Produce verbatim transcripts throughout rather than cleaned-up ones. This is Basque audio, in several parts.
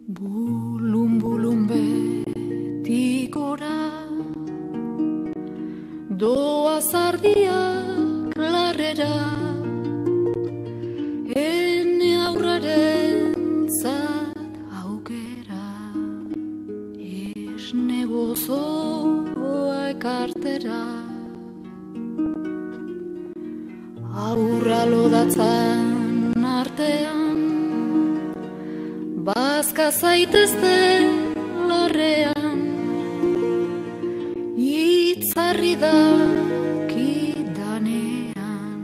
Bulun bulun beti gora doa zardiak larrera, ene aurrarentzat aukera, esne gozoa ekartera. Aurra lodatzan artean bazka zaitezte larrean, itzarri dakidanean,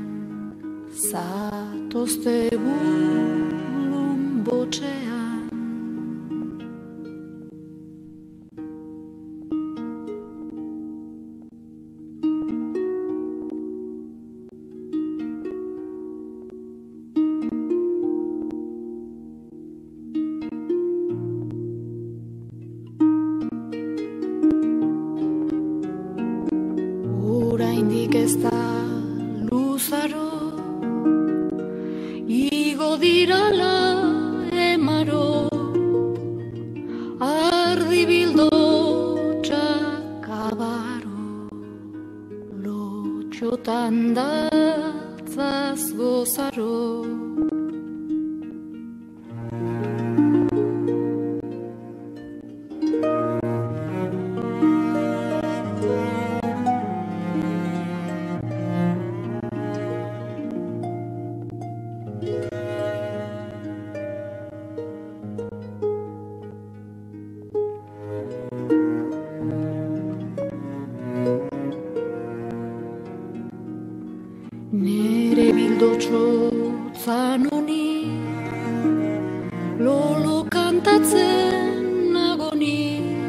zatozte bulun botxean. Oraindik ez da luzaro, igo dirala emaro, ardi bildotxak abaro, lotxotan datzaz gozaro. Nere bildotxotzan honi, lolo kantatzen nagoni,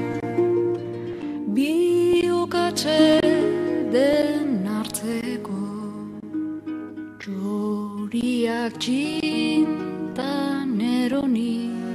biokatxe den hartzeko, txoriak txintan eroni.